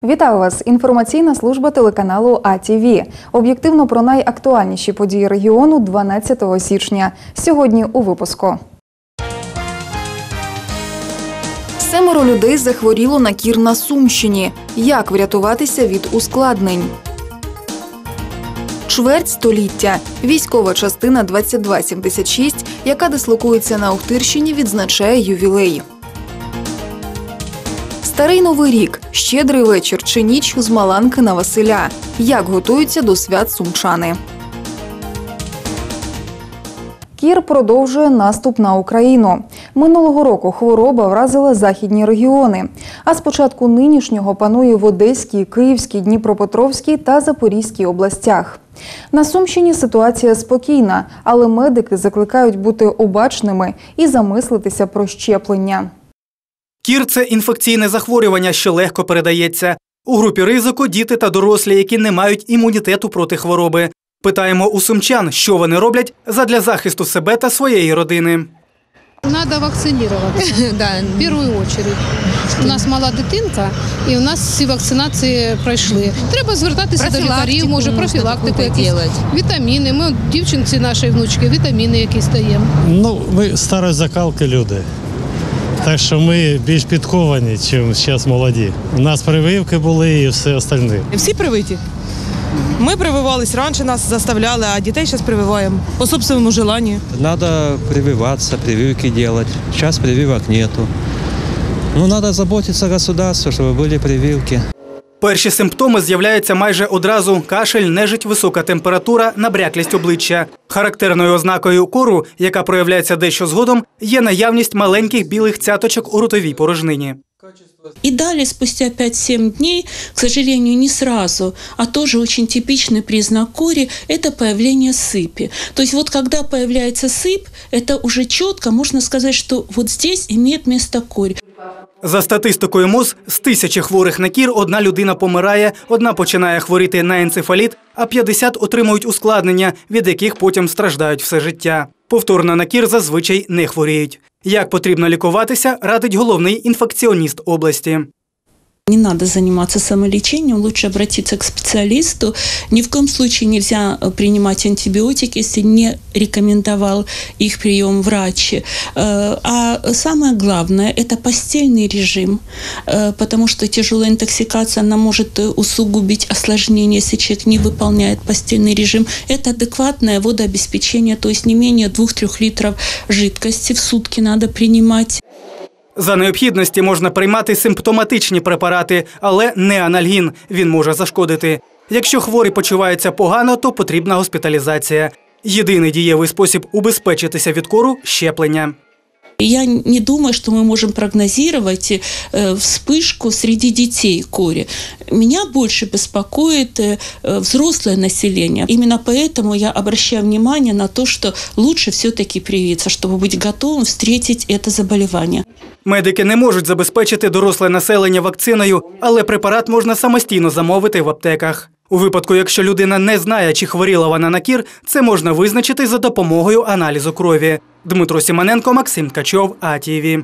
Вітаю вас! Інформаційна служба телеканалу АТВ. Об'єктивно про найактуальніші події регіону 12 січня. Сьогодні у випуску. 7 людей захворіло на кір на Сумщині. Як врятуватися від ускладнень? Чверть століття. Військова частина 2276, яка дислокується на Охтирщині, відзначає ювілей. Старий Новий рік, щедрий вечір чи ніч з Маланки на Василя. Як готуються до свят сумчани? Кір продовжує наступ на Україну. Минулого року хвороба вразила західні регіони. А з початку нинішнього панує в Одеській, Київській, Дніпропетровській та Запорізькій областях. На Сумщині ситуація спокійна, але медики закликають бути обачними і замислитися про щеплення. Кір – це інфекційне захворювання, що легко передається. У групі ризику – діти та дорослі, які не мають імунітету проти хвороби. Питаємо у сумчан, що вони роблять задля захисту себе та своєї родини. Надо вакцинироваться, в первую очередь. У нас мала дитинка, і у нас всі вакцинації пройшли. Треба звертатися до лікарів, може профілактику якісь, вітаміни. Ми дівчинці нашої внучки вітаміни якісь даємо. Ми старої закалки люди. Так що ми більш підковані, ніж зараз молоді. У нас прививки були і все остальне. Всі привиті. Ми прививались раніше, нас заставляли, а дітей зараз прививаємо по собственному желанию. Надо прививаться, прививки делать. Сейчас прививок нету. Надо заботиться государству, чтобы были прививки. Перші симптоми з'являються майже одразу – кашель, нежить, висока температура, набряклість обличчя. Характерною ознакою кору, яка проявляється дещо згодом, є наявність маленьких білих цяточок у ротовій порожнині. И далее, спустя 5-7 дней, к сожалению, не сразу, а тоже очень типичный признак кори – это появление сыпи. То есть вот когда появляется сыпь, это уже четко можно сказать, что вот здесь имеет место корь. За статистикою МОЗ, з 1000 хворих на кір 1 людина помирає, 1 починає хворіти на енцефаліт, а 50 отримують ускладнення, від яких потім страждають все життя. Повторно на кір зазвичай не хворіють. Як потрібно лікуватися, радить головний інфекціоніст області. Не надо заниматься самолечением, лучше обратиться к специалисту. Ни в коем случае нельзя принимать антибиотики, если не рекомендовал их прием врач. А самое главное – это постельный режим, потому что тяжелая интоксикация, она может усугубить осложнение, если человек не выполняет постельный режим. Это адекватное водообеспечение, то есть не менее 2-3 литров жидкости в сутки надо принимать. За необхідності можна приймати симптоматичні препарати, але не анальгін, він може зашкодити. Якщо хворий почувається погано, то потрібна госпіталізація. Єдиний дієвий спосіб убезпечитися від кору – щеплення. Я не думаю, что мы можем прогнозировать вспышку среди детей кори. Меня больше беспокоит взрослое население. Именно поэтому я обращаю внимание на то, что лучше все-таки привиться, чтобы быть готовым встретить это заболевание. Медики не можуть забезпечити доросле населення вакциною, але препарат можна самостійно замовити в аптеках. У випадку, якщо людина не знає, чи хворіла вона на кір, це можна визначити за допомогою аналізу крові. Дмитро Сімоненко, Максим Ткачов, АТВ.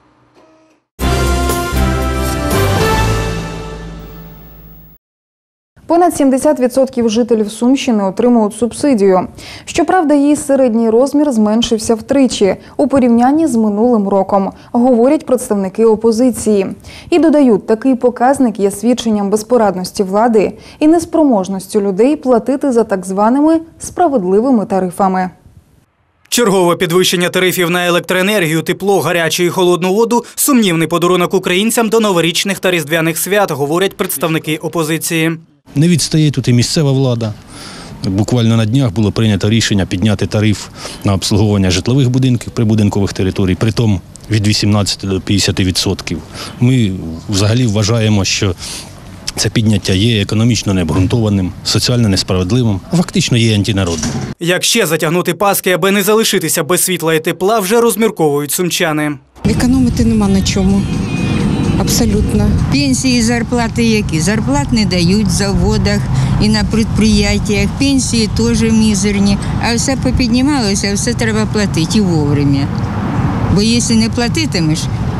Понад 70% жителів Сумщини отримують субсидію. Щоправда, її середній розмір зменшився втричі у порівнянні з минулим роком, говорять представники опозиції. І додають, такий показник є свідченням безпорадності влади і неспроможності людей платити за так званими справедливими тарифами. Чергове підвищення тарифів на електроенергію, тепло, гарячу і холодну воду – сумнівний подарунок українцям до новорічних та різдвяних свят, говорять представники опозиції. Не відстає тут і місцева влада. Буквально на днях було прийнято рішення підняти тариф на обслуговування житлових будинків, прибудинкових територій, притом від 18 до 50%. Ми взагалі вважаємо, що це підняття є економічно необґрунтованим, соціально несправедливим, а фактично є антинародним. Як ще затягнути паски, аби не залишитися без світла і тепла, вже розмірковують сумчани. Економити нема на чому. Абсолютно. Пенсії і зарплати які? Зарплат не дають в заводах і на підприємствах. Пенсії теж мізерні. А все попіднімалося, все треба платити і вовремя. Бо якщо не платитимеш,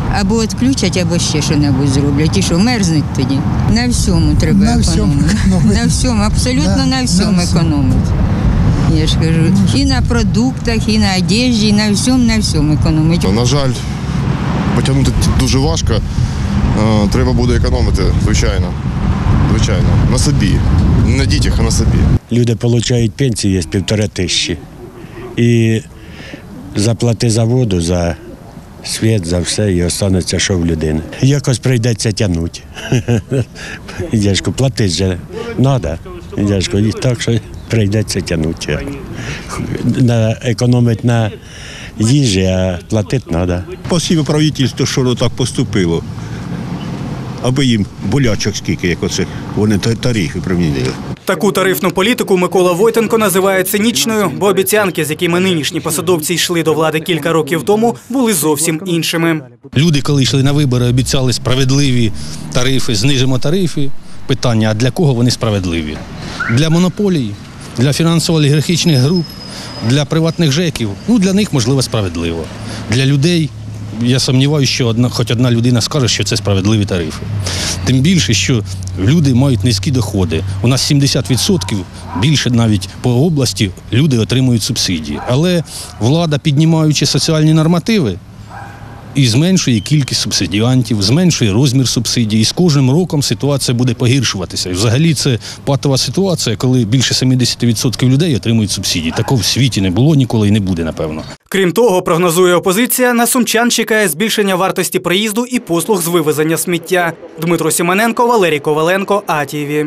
або відключать, або ще що-небудь зроблять. І що, мерзнуть тоді? На всьому треба економити. На всьому, абсолютно на всьому економити. Я ж кажу, і на продуктах, і на одежі, і на всьому економити. На жаль, потягнути дуже важко. Треба буде економити, звичайно. Звичайно. На собі. Не на дітях, а на собі. Люди отримують пенсії з 1500. І заплати за воду, за світ, за все, і останеться, що в людини. Якось прийдеться тягнути. Дядько, платити же треба. Дядько, і так, що прийдеться тягнути. Економити на їжі, а платити треба. Спасибо правительству, що воно так поступило. Аби їм болячок скільки, як оце вони тарифи примінили. Таку тарифну політику Микола Войтенко називає цинічною, бо обіцянки, з якими нинішні посадовці йшли до влади кілька років тому, були зовсім іншими. Люди, коли йшли на вибори, обіцяли справедливі тарифи, знижимо тарифи. Питання, а для кого вони справедливі? Для монополій, для фінансово-олігархічних груп, для приватних ЖЕКів? Ну, для них, можливо, справедливо. Для людей, я сумніваюся, що хоч одна людина скаже, що це справедливі тарифи. Тим більше, що люди мають низькі доходи. У нас 70%, більше навіть по області, люди отримують субсидії. Але влада, піднімаючи соціальні нормативи, і зменшує кількість субсидіантів, зменшує розмір субсидій. І з кожним роком ситуація буде погіршуватися. І взагалі це патова ситуація, коли більше 70% людей отримують субсидії. Такого в світі не було ніколи і не буде, напевно. Крім того, прогнозує опозиція, на сумчан чекає збільшення вартості проїзду і послуг з вивезення сміття. Дмитро Сімоненко, Валерій Коваленко, АТВ.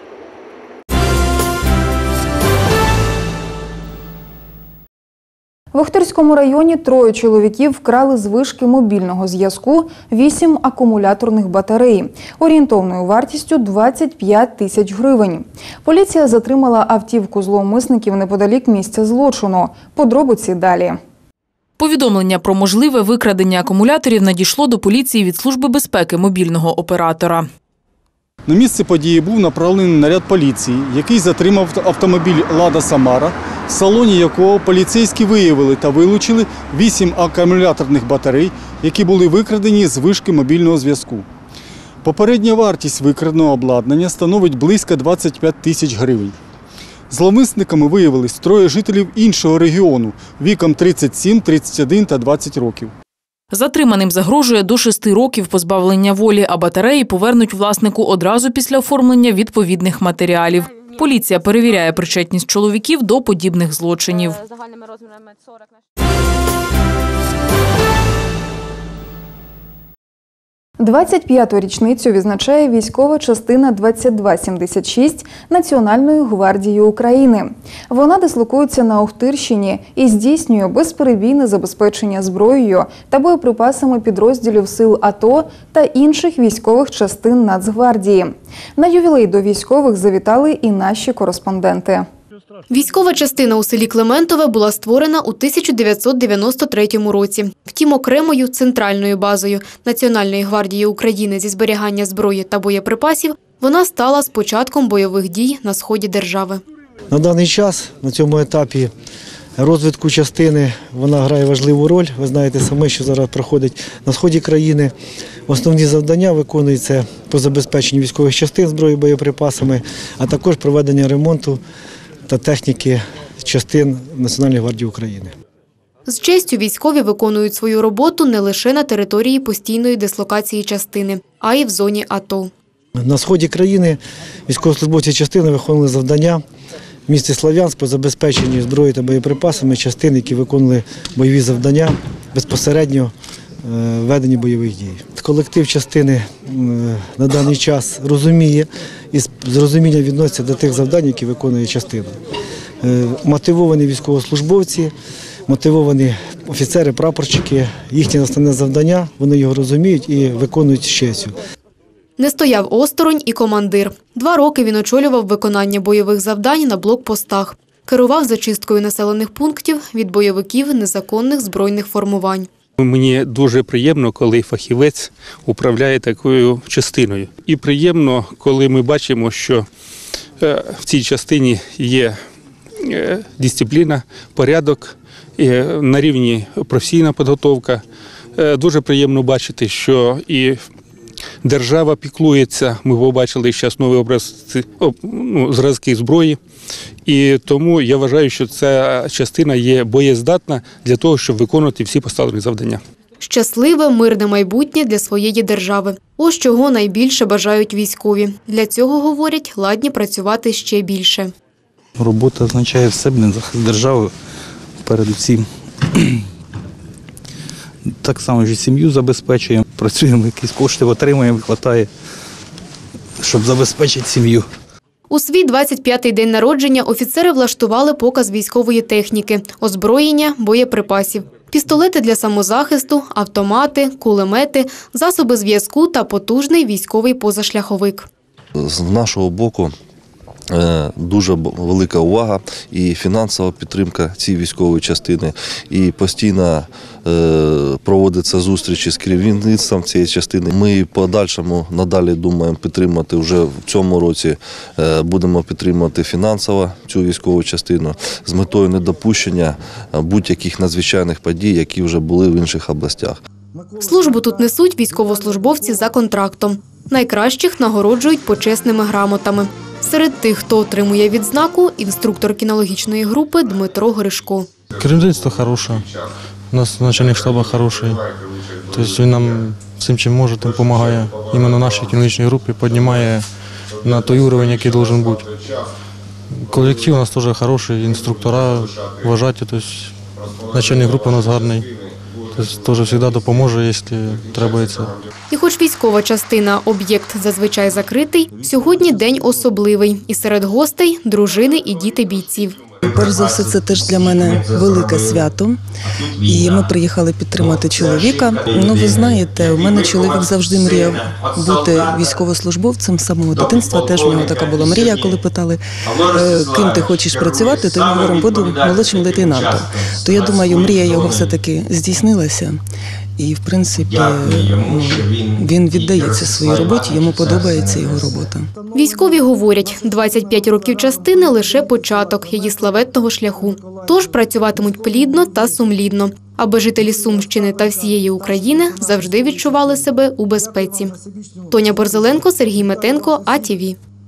В Охтирському районі 3 чоловіків вкрали з вишки мобільного зв'язку 8 акумуляторних батарей, орієнтовною вартістю 25 тисяч гривень. Поліція затримала автівку зловмисників неподалік місця злочину. Подробиці далі. Повідомлення про можливе викрадення акумуляторів надійшло до поліції від Служби безпеки мобільного оператора. На місце події був направлений наряд поліції, який затримав автомобіль «Лада Самара», в салоні якого поліцейські виявили та вилучили 8 акумуляторних батарей, які були викрадені з вишки мобільного зв'язку. Попередня вартість викраденого обладнання становить близько 25 тисяч гривень. Зловмисниками виявились 3 жителів іншого регіону віком 37, 31 та 20 років. Затриманим загрожує до 6 років позбавлення волі, а батареї повернуть власнику одразу після оформлення відповідних матеріалів. Поліція перевіряє причетність чоловіків до подібних злочинів. 25-ту річницю відзначає військова частина 2276 Національної гвардії України. Вона дислокується на Охтирщині і здійснює безперебійне забезпечення зброєю та боєприпасами підрозділів сил АТО та інших військових частин Нацгвардії. На ювілей до військових завітали і наші кореспонденти. Військова частина у селі Клементове була створена у 1993 році. Втім, окремою центральною базою Національної гвардії України зі зберігання зброї та боєприпасів вона стала з початком бойових дій на сході держави. На даний час, на цьому етапі розвитку частини, вона грає важливу роль. Ви знаєте самі, що зараз проходить на сході країни. Основні завдання виконуються по забезпеченню військових частин зброєю, боєприпасами, а також проведення ремонту та техніки частин Національної гвардії України. З честю військові виконують свою роботу не лише на території постійної дислокації частини, а й в зоні АТО. На сході країни військовослужбовці частини виконували завдання в місті Слов'янськ по забезпеченню зброєю та боєприпасами частин, які виконували бойові завдання безпосередньо в веденні бойових дій. Колектив частини на даний час розуміє і з розумінням відноситься до тих завдань, які виконує частина. Мотивовані військовослужбовці, мотивовані офіцери, прапорщики, їхнє основне завдання, вони його розуміють і виконують з честю. Не стояв осторонь і командир. 2 роки він очолював виконання бойових завдань на блокпостах. Керував зачисткою населених пунктів від бойовиків незаконних збройних формувань. Мені дуже приємно, коли фахівець управляє такою частиною. І приємно, коли ми бачимо, що в цій частині є дисципліна, порядок, на рівні професійна підготовка, Дуже приємно бачити, що і держава піклується. Ми побачили зараз нові зразки зброї. І тому я вважаю, що ця частина є боєздатна для того, щоб виконувати всі поставлені завдання. Щасливе, мирне майбутнє для своєї держави. Ось чого найбільше бажають військові. Для цього, говорять, ладні працювати ще більше. Робота означає в себе захист держави передусім. Так само ж і сім'ю забезпечуємо, працюємо, якісь кошти отримуємо, вистачає, щоб забезпечити сім'ю. У свій 25-й день народження офіцери влаштували показ військової техніки, озброєння, боєприпасів. Пістолети для самозахисту, автомати, кулемети, засоби зв'язку та потужний військовий позашляховик. З нашого боку дуже велика увага і фінансова підтримка цієї військової частини. І постійно проводяться зустрічі з керівництвом цієї частини. Ми подальшому надалі думаємо підтримати вже в цьому році. Будемо підтримувати фінансово цю військову частину з метою недопущення будь-яких надзвичайних подій, які вже були в інших областях. Службу тут несуть військовослужбовці за контрактом. Найкращих нагороджують почесними грамотами. Серед тих, хто отримує відзнаку, інструктор кінологічної групи Дмитро Гришко. Керівництво хороше, у нас начальник штабу хороший. Тобто він нам всім, чим може, тим допомагає. Іменно нашій кінологічній групі піднімає на той рівень, який має бути. Колектив у нас теж хороший, інструктора вважаті, тобто начальник групи у нас гарний. Тобто теж завжди допоможе, якщо требується. І хоч військова частина – об'єкт зазвичай закритий, сьогодні день особливий. І серед гостей – дружини і діти бійців. Перш за все, це теж для мене велике свято. І ми приїхали підтримати чоловіка. Ну, ви знаєте, у мене чоловік завжди мріяв бути військовослужбовцем з самого дитинства. Теж у нього така була мрія, коли питали, ким ти хочеш працювати, то я говорю, буду молодшим лейтенантом. То я думаю, мрія його все-таки здійснилася. І, в принципі, він віддається своїй роботі, йому подобається його робота. Військові говорять, 25 років частини – лише початок її славетного шляху. Тож працюватимуть плідно та сумлінно, аби жителі Сумщини та всієї України завжди відчували себе у безпеці. Тоня Борзеленко, Сергій Метенко, АТВ.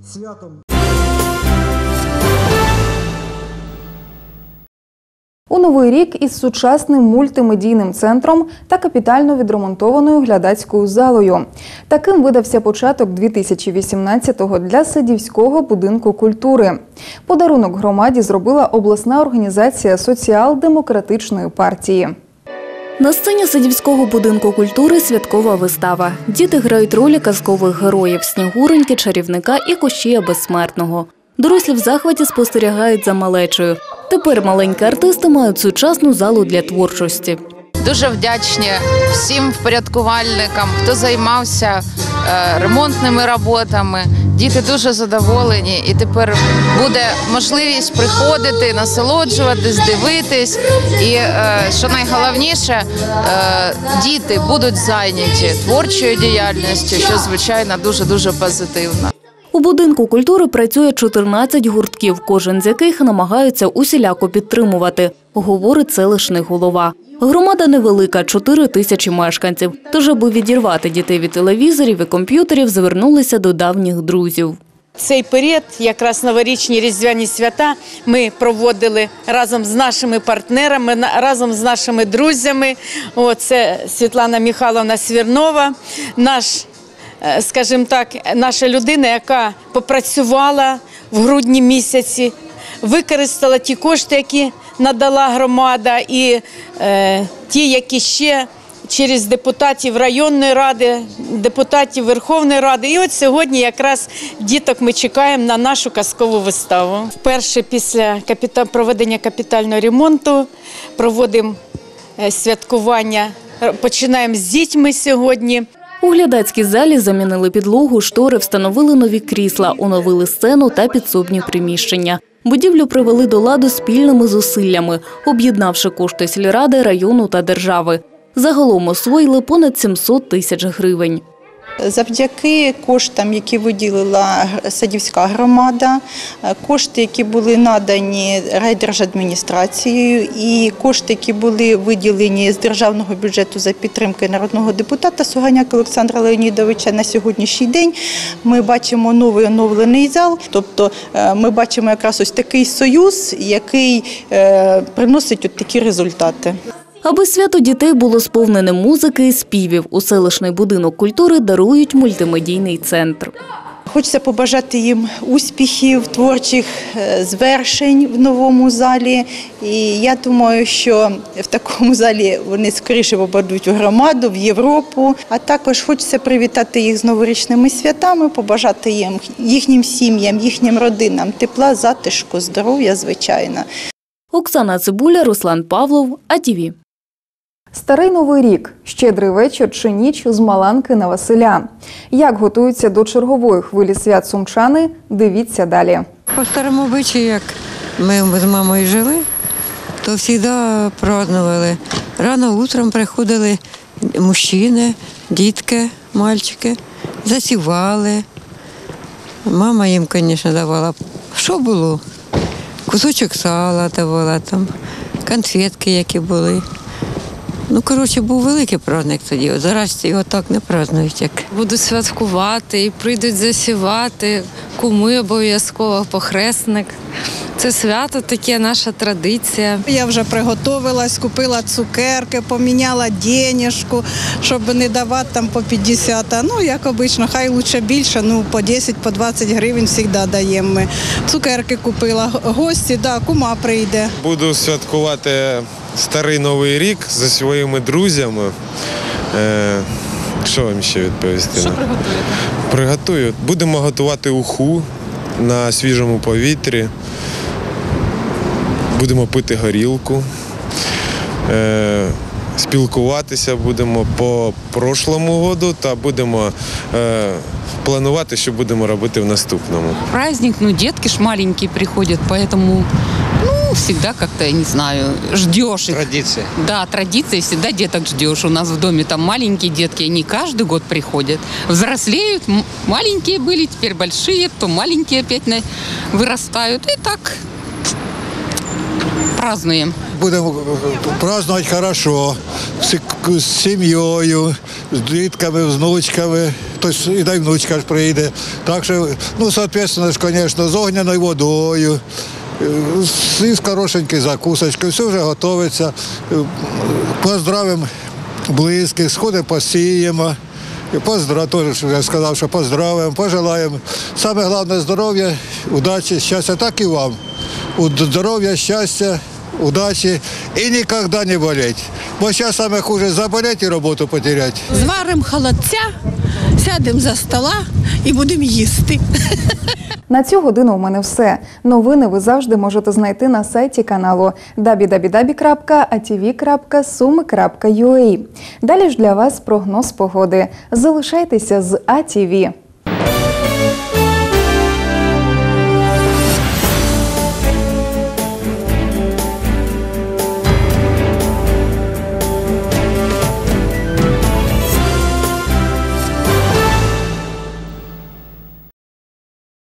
У Новий рік із сучасним мультимедійним центром та капітально відремонтованою глядацькою залою. Таким видався початок 2018-го для Садівського будинку культури. Подарунок громаді зробила обласна організація Соціал-демократичної партії. На сцені Садівського будинку культури святкова вистава. Діти грають ролі казкових героїв – Снігуреньки, Чарівника і Кощія Безсмертного. Дорослі в захваті спостерігають за малечою. Тепер маленькі артисти мають сучасну залу для творчості. Дуже вдячні всім впорядкувальникам, хто займався ремонтними роботами. Діти дуже задоволені, і тепер буде можливість приходити, насолоджуватись, дивитись. І, що найголовніше, діти будуть зайняті творчою діяльністю, що, звичайно, дуже-дуже позитивно. У будинку культури працює 14 гуртків, кожен з яких намагаються усіляко підтримувати, говорить селищний голова. Громада невелика – 4 тисячі мешканців. Тож, аби відірвати дітей від телевізорів і комп'ютерів, звернулися до давніх друзів. Цей період, якраз новорічні різдвяні свята, ми проводили разом з нашими партнерами, разом з нашими друзями. Це Світлана Михайловна Свірнова, скажімо так, наша людина, яка попрацювала в грудні місяці, використала ті кошти, які надала громада, і ті, які ще через депутатів районної ради, депутатів Верховної Ради. І от сьогодні якраз діток ми чекаємо на нашу казкову виставу. Вперше після проведення капітального ремонту проводимо святкування, починаємо з дітьми сьогодні. У глядацькій залі замінили підлогу, штори, встановили нові крісла, оновили сцену та підсобні приміщення. Будівлю привели до ладу спільними зусиллями, об'єднавши кошти сільради, району та держави. Загалом освоїли понад 700 тисяч гривень. Завдяки коштам, які виділила Садівська громада, кошти, які були надані райдержадміністрацією, і кошти, які були виділені з державного бюджету за підтримки народного депутата Суганяка Олександра Леонідовича, на сьогоднішній день ми бачимо новий оновлений зал. Тобто ми бачимо якраз ось такий союз, який приносить от такі результати. Аби свято дітей було сповнене музики і співів, у селищний будинок культури дарують мультимедійний центр. Хочеться побажати їм успіхів, творчих звершень в новому залі. І я думаю, що в такому залі вони скоріше попадуть у громаду, в Європу. А також хочеться привітати їх з новорічними святами, побажати їм, їхнім сім'ям, їхнім родинам тепла, затишку, здоров'я, звичайно. Оксана Цибуля, Руслан Павлов, АТВ. Старий Новий рік, щедрий вечір чи ніч з Маланки на Василя. Як готуються до чергової хвилі свят сумчани, дивіться далі. По старому обичаю, як ми з мамою жили, то завжди празднували. Рано утром приходили мужчини, дітки, мальчики, засівали. Мама їм, звісно, давала, що було. Кусочок сала давала, там, конфетки, які були. Ну, коротше, був великий праздник тоді. Зараз його так не празднують, як. Будуть святкувати і прийдуть засівати, куми обов'язково, похресник. Це свято таке, наша традиція. Я вже приготувалась, купила цукерки, поміняла денежку, щоб не давати там по 50. Ну, як обично, хай лучше більше, ну, по 10, по 20 гривень завжди даємо ми. Цукерки купила, гості, да, кума прийде. Буду святкувати Старий Новий рік зі своїми друзями. Що вам ще відповісти? Що приготуєте? Приготую. Будемо готувати уху на свіжому повітрі. Будемо пити горілку. Спілкуватися будемо по прошлому году та будемо планувати, що будемо робити в наступному. Праздник, ну, детки ж маленькие приходят, поэтому, ну, всегда как-то, я не знаю, ждешь их. Традиция. Да, традиция, всегда деток ждешь. У нас в доме там маленькие детки, они каждый год приходят. Взрослеют, маленькие были, теперь большие, потом маленькие опять вырастают. И так празднуем. Будемо празднувати хорошо, з сім'єю, з дітками, з внучками, тобто і дай внучка ж прийде. Так що, ну, соответственно, звісно, з огняною водою, з хорошенькою закусочкою, все вже готується. Поздравимо близьких, сходимо, посіємо. Теж вже сказав, що поздравимо, пожелаємо. Саме головне здоров'я, удачі, щастя, так і вам. Здоров'я, щастя, удачі і ніколи не болеть. Бо зараз саме хуже заболеть і роботу потеряти. Зваримо холодця, сядемо за стола і будемо їсти. На цю годину у мене все. Новини ви завжди можете знайти на сайті каналу www.atv.sumi.ua. Далі ж для вас прогноз погоди. Залишайтеся з АТВ.